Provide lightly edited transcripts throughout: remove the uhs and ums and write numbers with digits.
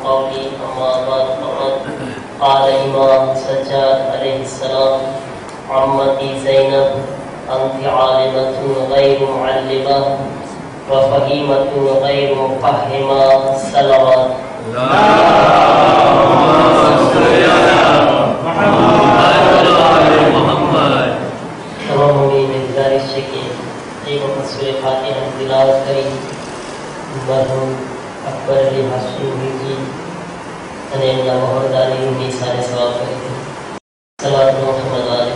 قولي أما بعد فقد قال الإمام سجاد عليه السلام عمتي زينب أنت عالمة غير معلمة وفهيمة غير مفهمة صلوات تمام امید گزارش ہے کہ ایک وقت سورہ فاتحہ تلاوت کری مرحوم اکبر علی ہاشمی جی અને એમના મહોરદારીની સાથે સવાલ કરી હતી સલાત મુહમ્મદ આલે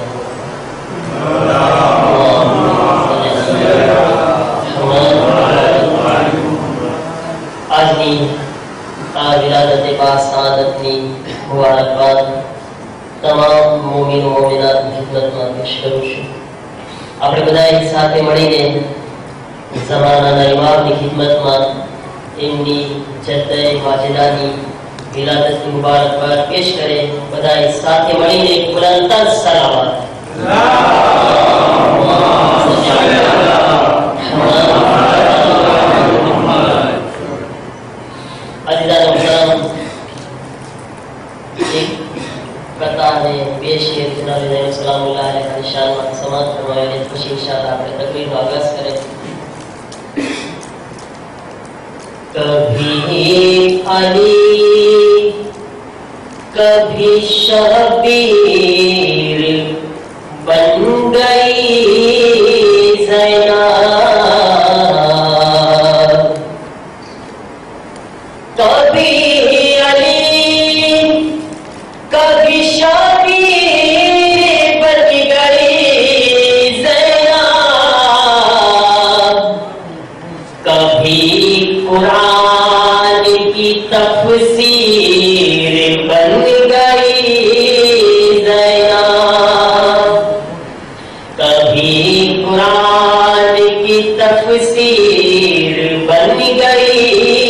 આજની આ વિલાદત બાસઆદતની મુબારકબાદ તમામ મોમિન મોમિનાત ખિદમતમાં પેશ કરું છું. આપણે બધા એક સાથે મળીને ઝમાનાના ઇમામની ખિદમતમાં એમની જદ્દે વાજિદાની વિલાદતની મુબારકબાદ પેશ કરે. બધા એક સાથે મળીને બુલંદતર સલાવત عزیزان محترم ایک قطع ہے پیش ہے جناب زین سلام اللہ علیہ نشان و سماعت فرمائے خوشی انشاءاللہ آپ تقریر کا آغاز کریں. کبھی علی کبھی شبیر بن گئی زینب کبھی علی کبھی شبیر بن گئی زینب کبھی قرآن کی تفسیر بن گئی زینب کبھی قرآن کی تفسیر بن گئی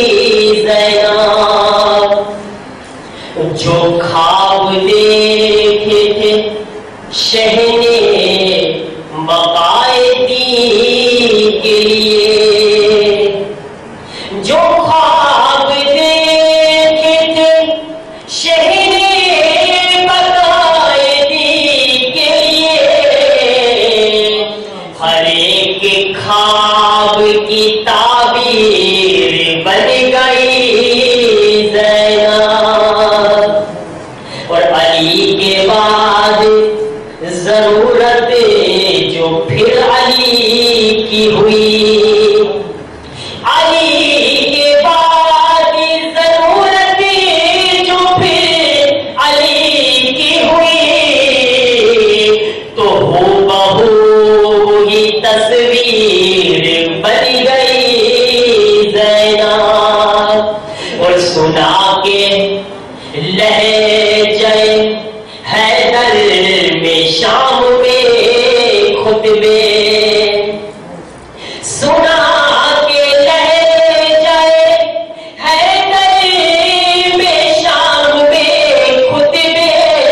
زینب جو خواب دیکھے تھے شہنے بقائے دین کے لیے جو خواب دیکھے تھے شہنے بقائے دین کے لیے ہر ایک خواب کی تعبیر بن گئی زینب اور علی کے بعد ضرورت جو پھر علی کی ہوئی علی کے بعد ضرورت جو پھر علی کی ہوئی تو ہو بہو ہی تصویر بن گئی زینب اور سنا کے لہجے حیدر میں شام میں خطبے سنا کے لہجے حیدر میں شام میں خطبے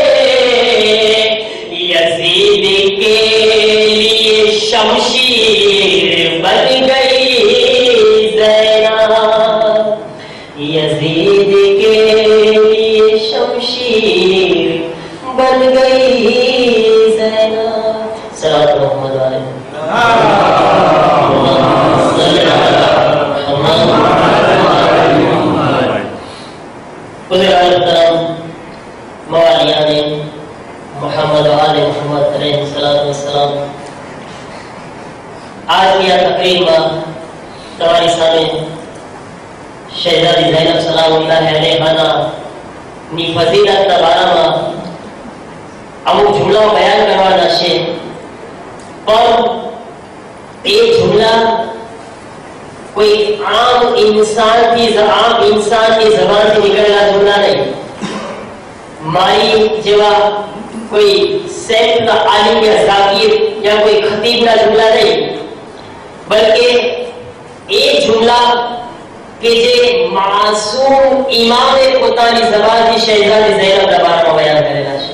یزید کے لیے شمشیر بن گئی زینب یزید کے لیے شمشیر بن گئی زینب. صلوات محمد علیہ محترم موالیان محمد آل محمد علیہ السلام آج کی تقریب میں تمہاری سامنے شہزادی زینب سلام اللہ علیہ ની ફઝીલતના બારામાં અમુક જુમલાઓ બયાન કરવાના છે પણ એ જુમલા કોઈ આમ इंसान की ज़बान से निकलेला जुमला नहीं. मारी जेवा कोई सैफ का आलिम या ज़ाकिर या कोई खतीब का जुमला नहीं, बल्कि ये जुमला કે જે માસૂમ ઇમામે પોતાની ઝબાનથી શહેઝાદી ઝૈનબ દરબારમાં બયાન કરેલા છે.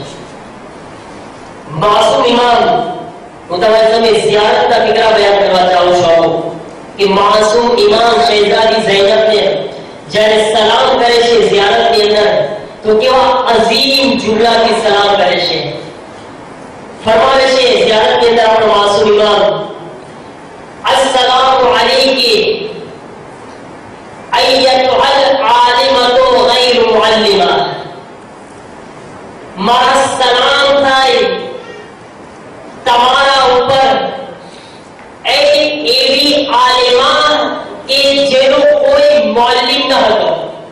માસૂમ ઇમામ હું તમારી સામે ઝિયારતના ફિકરા બયાન કરવા ચાહું છું કે માસૂમ ઇમામ શહેઝાદી ઝૈનબને જ્યારે સલામ કરે છે ઝિયારતની અંદર તો કેવા અઝીમ જુમલાથી સલામ કરે છે. ફરમાવે છે ઝિયારતની અંદર આપણો માસૂમ ઇમામ, અસ્સલામુ અલૈકી અય્યતુલ આલિમતુ ગૈર મુઅલ્લિમા. મારા સલામ થાય તમારા ઉપર એ એવી આલિમા કે જેનો કોઈ મુઅલ્લિમ ન હતો.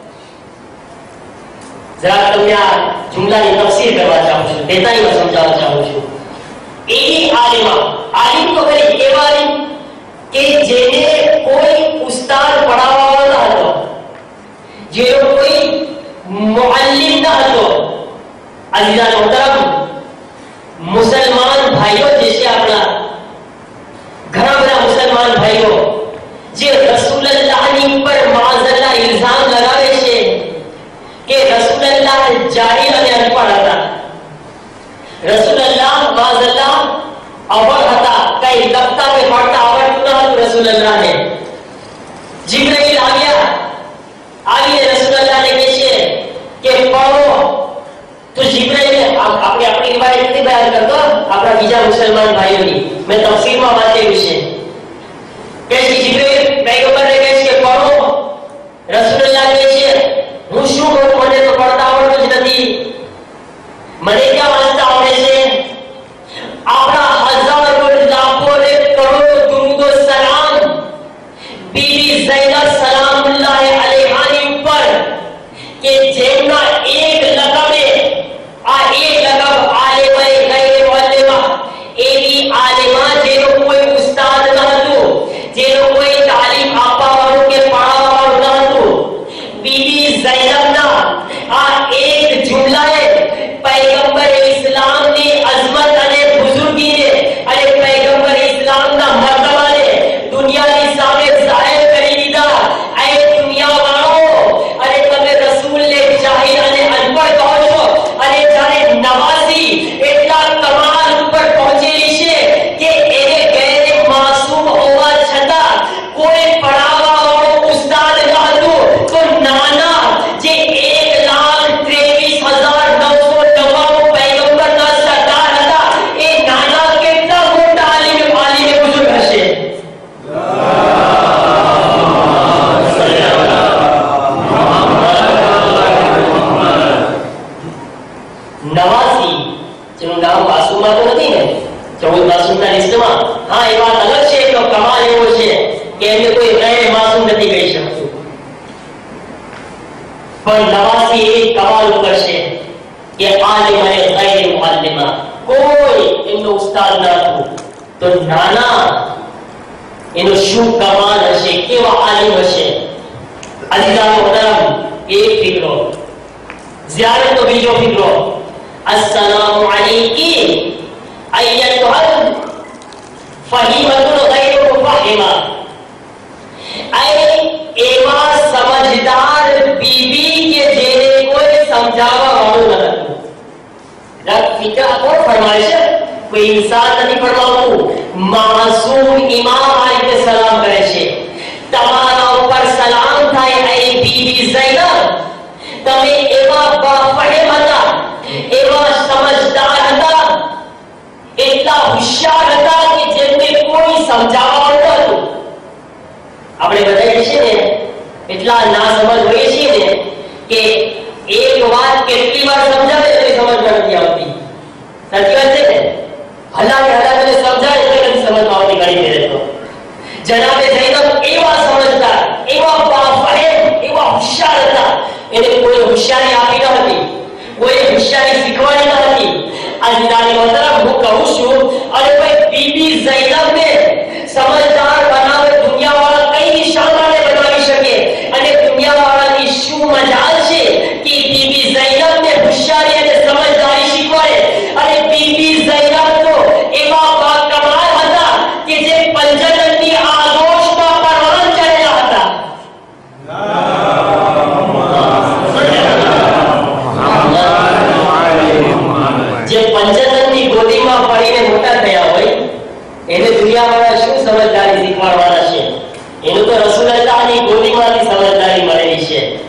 જરા તમને આ જુમલાની તફસીર કરવા ચાહું છું, દેતાઈમાં સમજાવવા ચાહું છું. એવી આલિમા, આલિમ તો ખરી, એવા આલિમ કે જેને કોઈ ઉસ્તાદ પઢાવવાનો ન હતો, જેનો કોઈ મુઅલ્લિમ ન હતો. અઝીઝાન મોહતરમ, મુસલમાન ભાઈઓ જે છે આપણા, ઘણા બધા મુસલમાન ભાઈઓ જે રસૂલુલ્લાહની ઉપર માઝલ્લા ઇલ્ઝામ લગાવે છે કે રસૂલુલ્લાહ જાહિલ અને અનપઢ હતા, રસૂલુલ્લાહ માઝલ્લા અવળ હતા, કઈ લખતા કે પઢતા આવડતું ન હતું રસૂલુલ્લાહને. જિબ્રાઈલ આવીને રસૂલુલ્લાહને કહે છે કે પઢો. તો જિબ્રાઈલ આપણે આપણી રિવાયત નથી બયાન કરતો, આપણા બીજા મુસલમાન ભાઈઓની મેં તફસીરમાં વાંચેલું છે કે જિબ્રાઈલ પૈગંબરને કહે છે કે પઢો. રસૂલુલ્લાહ કહે છે હું શું કરું, મને તો પઢતા આવડતું જ નથી, મને ક્યાં વાંચતા આવડે છે. આપણા હજારો લાખો ને કરોડો દુરૂદ ઓ સલામ બીબી ઝૈનબ સલામુલ્લાહ અલૈહાની ઉપર કે જેમના એક લકબે, આ એક લકબ આલિમા ગૈર મુઅલ્લિમા, એવી આલિમા જેનો કોઈ ઉસ્તાદ ન હતું, જેનો કોઈ તાલીમ આપવા વાળું કે પઢાવવા વાળું ન હતું. બીબી ઝૈનબના આ એક જુમલાએ પૈગંબર ઇસ્લામની અઝમત અને બુઝુર્ગીને અને પૈગંબર ઇસ્લામના મર્તબાને દુનિયાની સામે જાહેર કરી દીધા. એ દુનિયા વાળો, અને તમે રસૂલને જાહિલ અને અનપઢ કહો છો, અને જ્યારે નવાઝી એટલા કમાલ ઉપર પહોંચેલી છે કે એને ગેરે માસૂમ હોવા છતાં કોઈ પઢાવવા વાળો ઉસ્તાદ ન હતું, તો નાના જે 1,23,999 પૈગંબરના સરદાર હતા, એ નાના કેટલા મોટા આલિમ બુઝુર્ગ હશે. નવાઝી જેનું નામ માસૂમા તો નથી ને, 14 માસૂમના લિસ્ટમાં, હા એ વાત અલગ છે, તો કમાલ એવો છે કે એમને કોઈ ગેર માસૂમ નથી કહી શકતું. પણ નવાઝી એ કમાલ ઉપર છે કે આલિમ અને ગૈર મુઅલ્લિમા, કોઈ એમનો ઉસ્તાદ ન હતું, તો નાના એનો શું કમાલ હશે, કેવા આલિમ હશે. અઝીઝાન મોહતરમ, એક ફિકરો. ઝિયારત તો બીજો ફિકરો. અસ્સલામુ અલૈકી અય્યતુલ ફહીમતુલ ગૈર મુફહિમા. એવા સમજદાર બીબી કે જેને કોઈ સમજાવવા વાળું ન હતું. ફિકર કોણ ફરમાય છે? કોઈ ઇન્સાન નથી ફરમાવતું, માસૂમ ઇમામ આ રીતે સલામ કરે છે. તમારા ઉપર સલામ થાય એ બીબી ઝૈનબ, તમે એવા બાફહેમ હતા, એવા સમજદાર હતા, એટલા હોશિયાર હતા કે જેમને કોઈ સમજાવવા વાળું હતું. આપણે બધા છે ને એટલા ના સમજ હોઈએ છીએ ને કે એક વાત કેટલી વાર સમજાવે તો સમજમાં નથી આવતી. સાચી વાત છે ને? હલાકે હલાકે સમજાય તો નથી સમજમાં આવતી ઘણી ફેરે તો. જનાબે ઝૈનબ એવા સમજદાર, એવા બાફહેમ, એવા હોશિયાર હતા, એને કોઈ હોશિયારી આપી ન હતી, કોઈ હોશિયારી શીખવાડી ન હતી. અઝીઝાન મોહતરમ, હું કહું છું, અરે ભાઈ બીબી ઝૈનબને સમજદાર બનાવે દુનિયાવાળા કઈ નિશાનને બનાવી શકે, અને દુનિયાવાળાની શું મજાલ છે કે બીબી ઝૈનબને હોશિયારી અને સમજદારી શીખવાડે. અને બીબી ઝૈનબ તો એવા બાકમાલ હતા કે જે પંચતનની આગોશમાં પરવાન ચડેલા હતા. જે પંચતનની ગોદીમાં પડીને મોટા થયા હોય એને દુનિયાવાળા શું સમજદારી શીખવાડવાના છે? એનું તો રસૂલુલ્લાહની ગોદીમાંથી સમજદારી મળેલી છે.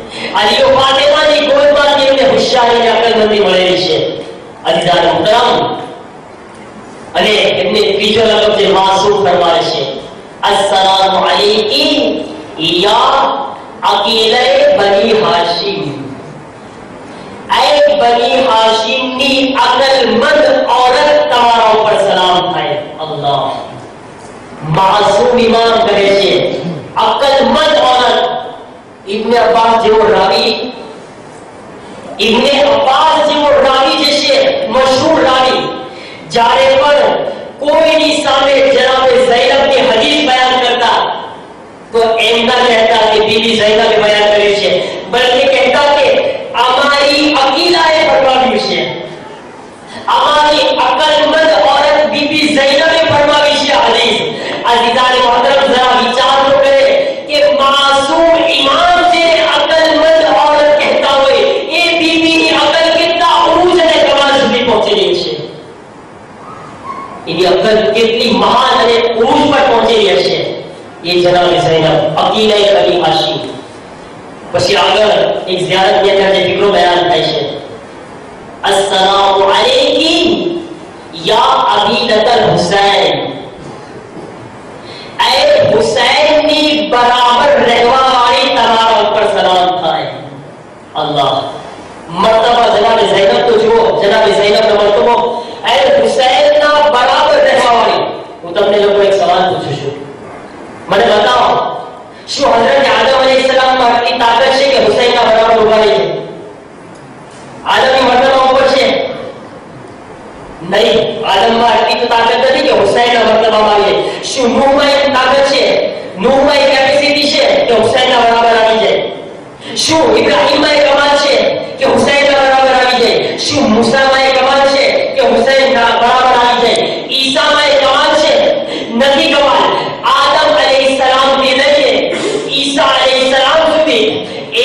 جو فاطمہ دی کوئی بات نہیں نے ہوشیاری نے عقل مندی ملے سے عزیزان محترم علی ابن پیچھو لگو سے معصوم فرمائے سے السلام علیکی یا عقیلہ بنی ہاشم، اے بنی ہاشم کی عقل مند عورت تمہارا اوپر سلام تھائے. اللہ معصوم امام کرے سے عقل مند عورت. ابن عباس جو راوی جیسے مشہور راوی جارے پر کوئی نہیں سامنے جناب زینب کی حدیث بیان کرتا تو ایمنا کہتا کہ بی بی زینب بیان کرے سے، بلکہ کہتا کہ ہماری عقیلہ فرماوی سے، ہماری عقل مند عورت بی بی زینب فرماوی سے حدیث. عزیزان محترم ذرا وچار تو کرے کہ معصوم امام سے عقل مند عورت کہتا ہوئے یہ بی بی عقل کتنا عروج ہے کمال سے پہنچے نہیں سے، یہ عقل کتنی مہان ہے عروج پر پہنچے نہیں سے. یہ جناب زینب عقیلہ بنی ہاشم. بس اگر ایک زیارت یہ کرنے فکر بیان ہے سے السلام علیکی یا عبیدۃ الحسین، اے حسین کی برابر رہوا والی تمہارا اوپر سلام تھا. اللہ مرتبہ جناب زینب تو جو جناب زینب کا مرتبہ اے حسین کا برابر رہوا والی. وہ تم نے لوگوں کو ایک سوال پوچھو شو میں بتاؤ شو حضرت آدم علیہ السلام کا کی طاقت سے کہ حسین کا برابر ہوگا نہیں؟ آدم کی مرتبہ اوپر سے نہیں، آدم کی تو طاقت نہیں کہ حسین کا مرتبہ ہماری. شو نوح میں طاقت سے، نوح میں کیپیسٹی سے کہ حسین کا برابر آ جائے. شو ابراہیم میں کمال سے کہ حسین کا برابر آ جائے. شو موسیٰ میں کمال سے کہ حسین کا برابر آ جائے. عیسیٰ میں کمال سے نبی کمال آدم علیہ السلام کے ذریعے عیسیٰ علیہ السلام سے بھی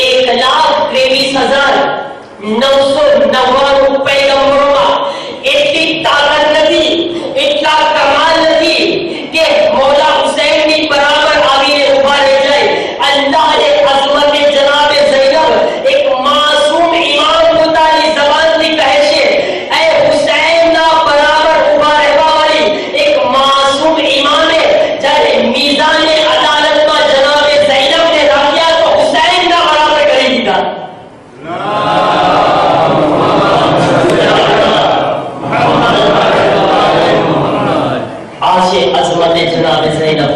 1,23,999 پیغمبروں کا اتنی طاقت نہیں، اتنا کمال نہیں کہ مولا حسین کی برابر آگے ابھارے جائے. اللہ نے عظمت جناب زینب ایک معصوم امام متعلی زبان کی کہے سے اے حسین نا برابر ابھارے والی ایک معصوم امام ہے. جب میزان عدالت میں جناب زینب نے رکھ دیا تو حسین نا برابر کرے گی تھا. عظمت جناب زینب.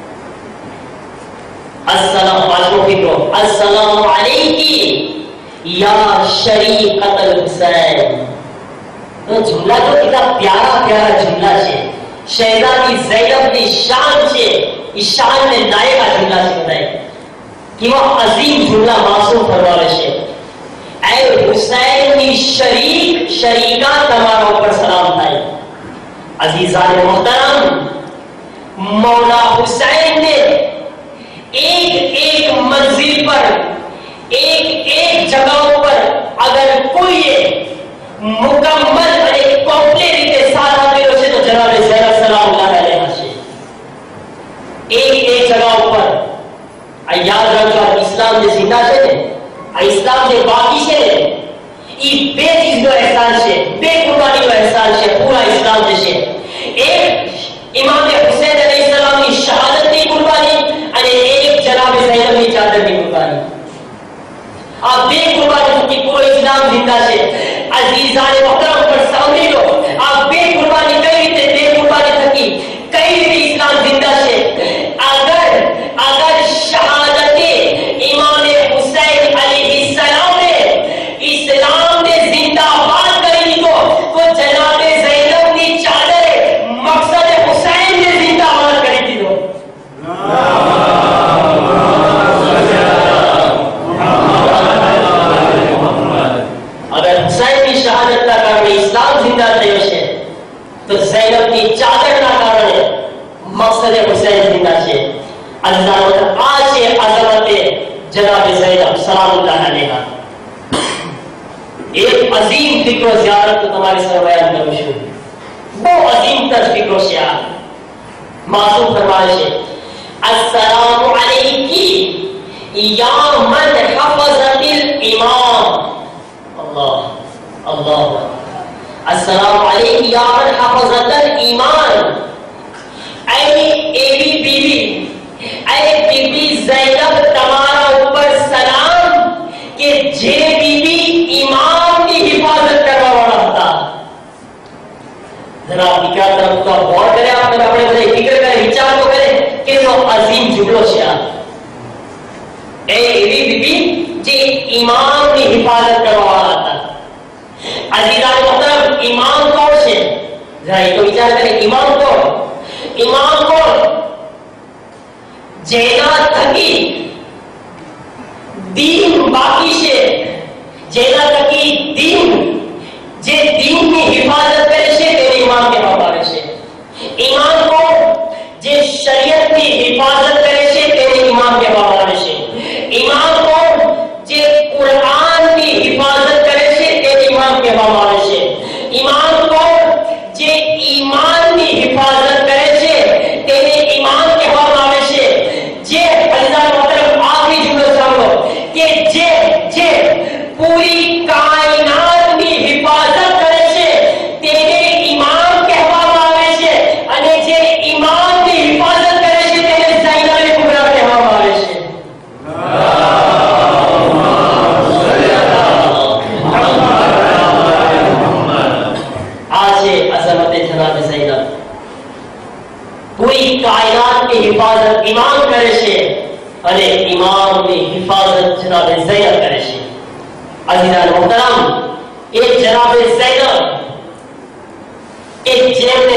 السلام علیکی یا شریقۃ الحسین. تو جملہ جو کتنا پیارا پیارا جملہ ہے شہزادی زینب کی شان سے اس شان میں لائے کا جملہ سے کہ وہ عظیم جملہ معصوم فرماوے سے اے حسین کی شریکہ تمہارا اوپر سلام تھا. عزیزان محترم مولا حسین نے ایک منزل پر ایک جگہوں پر اگر کوئی مکمل ایک کمپلیٹ کے ساتھ آتے سے تو جناب زینب سلام اللہ علیہ سے ایک جگہوں پر یاد رکھو اسلام نے زندہ سے اسلام سے باقی سے یہ بے چیز کا احسان سے بے قربانی کا احسان سے پورا اسلام سے ایک امام حسین علیہ السلام کی شہادت کی قربانی اور ایک جناب زینب کی چادر کی قربانی. آپ بے قربانی کی پورا اسلام زندہ سے عزیزان محترم پر سامنے لو آپ بے قربانی کئی تھے بے قربانی تھکی کئی بھی اسلام زندہ سے اگر شہادت امام حسین علیہ السلام نے اسلام نے زندہ باد کری تو جناب زینب کی چادر مقصد حسین نے زندہ باد کری تھی. اگر حسین کی شہادت کا کارن اسلام زندہ تھے تو زینب کی چادر کا کارن مقصد حسین زندہ سے. عزیزان آج سے عظمت جناب زینب سلام اللہ علیہ ایک عظیم فکر و زیارت تو تمہارے سر بیان کروں شروع وہ عظیم تر فکر و زیارت معصوم فرمائش ہے السلام علیکی یا من حفظت الامام یا من حفظت الایمان، اے بی بی، اے بی بی زینب تمہارا اوپر سلام کہ جے بی بی ایمان کی حفاظت کروا والا تھا. جناب کی کیا طرف تو غور کریں، آپ نے اپنے بڑے فکر کریں، وچار کو کریں کہ وہ عظیم جملوں سے اے بی بی جی ایمان کی حفاظت کروا والا تھا. عزیزان محترم ایمان کون سے؟ ذرا یہ تو وچار کریں، ایمان کون؟ ایمان کون؟ جینا تھکی دین باقی سے، جینا تھکی دین جے دین کی حفاظت کرے سے تیرے ایمان کے حوالے سے. ایمان کو جے شریعت کی حفاظت کرے سے تیرے ایمان کے حوالے سے. ایمان کو جے قرآن کی حفاظت کرے سے تیرے ایمان کے حوالے سے. ایمان کو جے ایمان کی حفاظت کرے سے تیرے ایمان کے حوالے سے. جے عزیزان محترم آخری جملہ سمجھو کہ جے پوری کائنات کی حفاظت کرے سے تیرے ایمان کے حوالے سے، اور جے ایمان کی حفاظت کرے سے تیرے زینب کبریٰ کے حوالے سے. آج عظمت جناب زینب پوری کائنات کی حفاظت ایمان کرے سے، اور ایمان کی حفاظت جناب زینب کرے سے. عزیزان محترم ایک جناب زینب ایک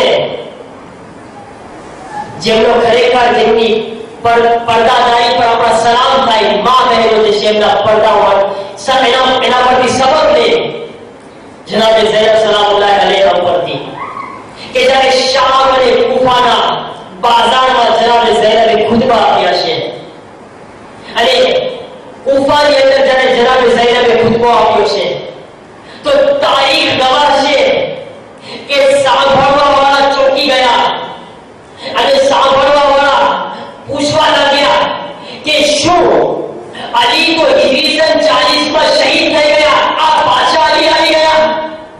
جملو کھڑے کر جنگی پردہ داری پر اپنا سلام تھائی ماں بہنوں سے شیمنا پردہ اینا پر بھی سبق دے جناب زینب سلام اللہ علیہ پر تھی کہ جب شام نے کوفانا بازار میں جناب زینب خطبہ کیا سے. ارے کوفہ کے اندر جناب زینب خطبہ کیا سے تو تاریخ گواہ سے کہ سانبھڑوا والا چوکی گیا، ارے سانبھڑوا والا پوچھوا لگ گیا کہ شو علی کو ہجری سن 40 میں شہید کر گیا، آپ بادشاہ علی آئی گیا،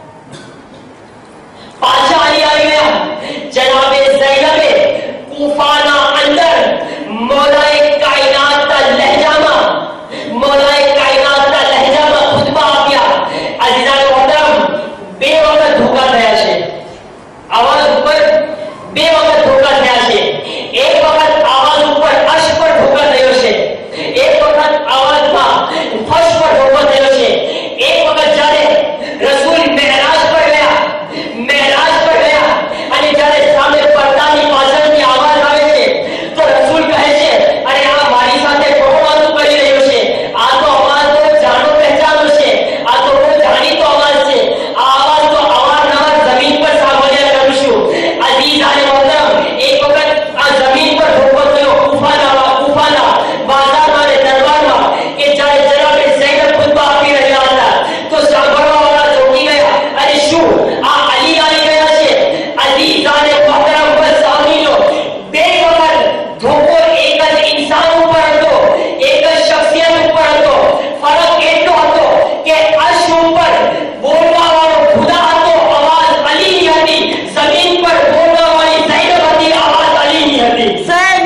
بادشاہ علی آئی گیا. جناب زینب کوفانہ اندر مولائے کائنات کا لہجہ مولائے کائنات کا لہجہ میں خطبہ آ گیا. عزیزان محترم بے وقت دھوکا دیا سے آواز اوپر بے وقت دھوکا دیا سے، ایک وقت آواز اوپر عرش پر دھوکا دیا سے، ایک وقت آواز فرش پر دھوکا دیا سے، ایک وقت جارے رسول معراج پر گیا، معراج پر گیا ارے جارے سامنے پردانی پاسن کی آواز آئے سے تو رسول کہے سے ارے آپ ہماری ساتھے کون آدھو پڑی رہے سے، آدھو آواز تو جانو پہچانو سے، آدھو وہ جانی تو آواز سے، آواز تو آواز نمت زمین پر سامنے لگا شو. عزیز آنے محترم ایک وقت زمین پر دھوکا دیا کوفانا بازار والے دربار میں کہ جائے جناب زینب خطبہ آپی رہی آتا تو سانبھڑوا والا چوکی گیا، ارے شو علی آئی گیا سے. عزیز آنے محترم بس سامنی لو بے وقت دھوکو ایک انسان اوپر ہتو، ایک شخصیت اوپر ہتو، فرق ایٹو ہتو کہ عرش اوپر بولنا والا خدا ہتو آواز علی نہیں ہتی، زمین پر بولنا والی زینب ہتی آواز علی نہیں ہتی.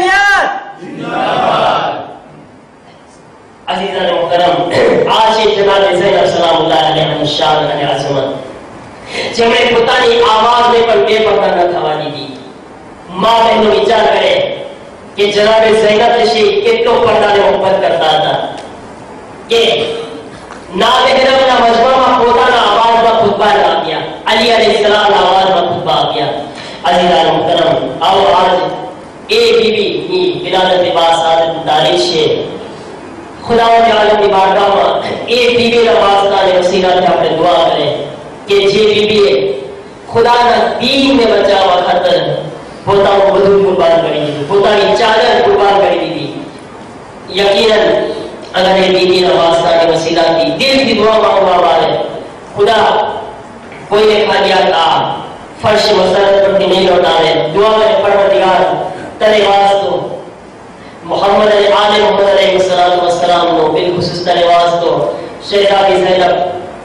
عزیزان محترم آج جناب زینب سلام اللہ علیہ شان عظمت جمعے پتانی آواز میں پر بے پردہ نہ تھوانی دی. ماں بہنوں وچار کرے کہ جناب زینب سے کتنوں پردہ نے محبت کرتا تھا کہ نہ محرم نہ مجمع میں پوتا نہ آواز میں خطبہ نہ کیا، علی علیہ السلام آواز میں خطبہ کیا. عزیزان محترم آؤ آج اے بی بی ولادت با سعادت تاریخ سے خدا و تعالی کی بارگاہ میں اے بی بی کا واسطہ نے وسیلہ سے اپنے دعا کریں کہ جے بی بی خدا نہ دین میں بچاوا خاطر پوتا کو بدل قربان کری دی، پوتا کی چادر قربان کری دی. یقیناً اگر یہ بی بی کا واسطہ نے وسیلہ کی دل کی دعا مانگوا والے خدا کوئی نے کھا دیا تھا فرش مسرت پر نہیں لوٹا لے. دعا میں پروردگار تیرے واسطے محمد علیہ آل محمد علیہ السلام نو بالخصوص تیرے واسطے شہزادی زینب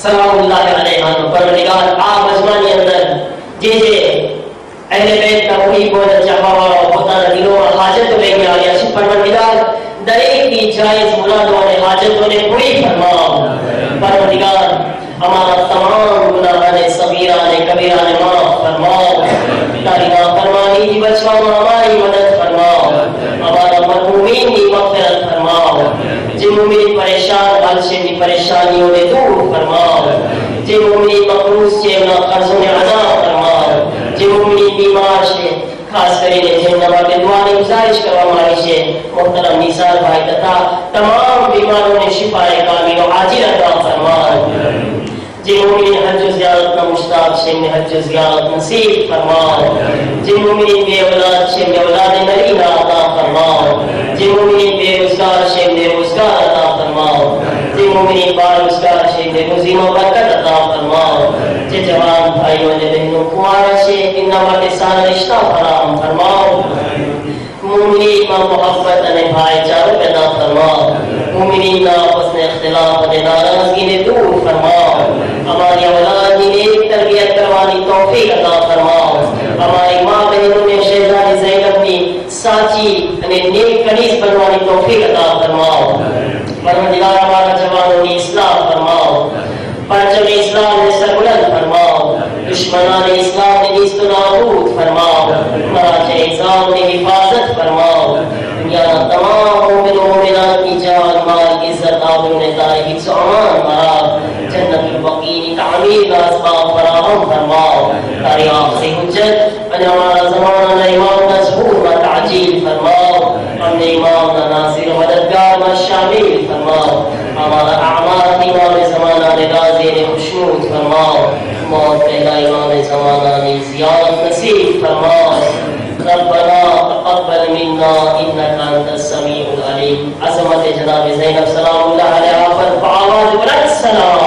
سلام اللہ علیہ پروردگار آپ ازمانی اندر جیسے اہل بیت کا کوئی بہت چاہا والا ہوتا نہ دلوں اور حاجت لے کے آیا شکر پروردگار در ایک کی جائز مرادوں نے حاجتوں نے پوری فرماؤ پروردگار ہمارا تمام گناہان صغیران کبیران معاف فرماؤ تاری نافرمانی کی بچاؤ ہماری مدد فرماؤ ہمارا مرحومین کی مغفرت فرماؤ جن مومن پریشان حالشے کی پریشانیوں نے دور فرماؤ جن مومن مقروض سے انہا قرضوں نے عذاب فرماؤ جن مومن بیمار سے خاص کریں جنبا کے دعانے گزارش کروا ہماری سے محترم نثار بھائی تتا تمام بیماروں نے شفا کامل و عاجل عطا فرماؤ جن مومن حج و زیارت مشتاق سے میں حج و زیارت نصیب فرماؤ جن مومن بے اولاد سے میں اولاد نرینہ عطا فرماؤ جن مومن بے روزگار سے میں روزگار عطا فرماؤ جن مومن بار روزگار سے میں روزی و برکت عطا فرماؤ جن جوان بھائیوں نے بہنوں کوارا سے انما کے ساتھ رشتہ فراہم فرماؤ مومنین میں محبت نے بھائی چاروں پیدا فرماؤ مومنین میں آپس میں اختلاف نے ناراضگی نے دور فرماؤ ہماری اولاد نے ایک تربیت کروانی توفیق عطا فرماؤ ہماری ماں بہنوں نے شہزادی زینب کی ساچی نے نیک کنیز بنوانی توفیق عطا فرماؤ پروردگار ہمارا جوانوں نے اصلاح فرماؤ پرچم اسلام نے سربلند فرماؤ دشمنان اسلام نے نیست و نابود فرماؤ مراجع اعظام نے حفاظت فرماؤ دنیا تمام مومن و مومنات کی جان مال عزت آبرو نے داری حفظ و امان مراب جنت البقین تعمیر کا اسباب فراہم فرماؤ تاری آپ سے حجت ان ہمارا زمانہ امام کا ظہور و تعجیل فرماؤ ہم نے امام کا ناصر و مددگار و شامل فرماؤ ہمارا اعمال امام زمانہ نے راضی نے خوشنود فرماؤ موت پہلا امام زمانہ نے زیارت نصیب فرماؤ ربنا تقبل منا انك انت السميع العليم عظمت جناب زینب سلام اللہ علیہ پر آواز بلند سلام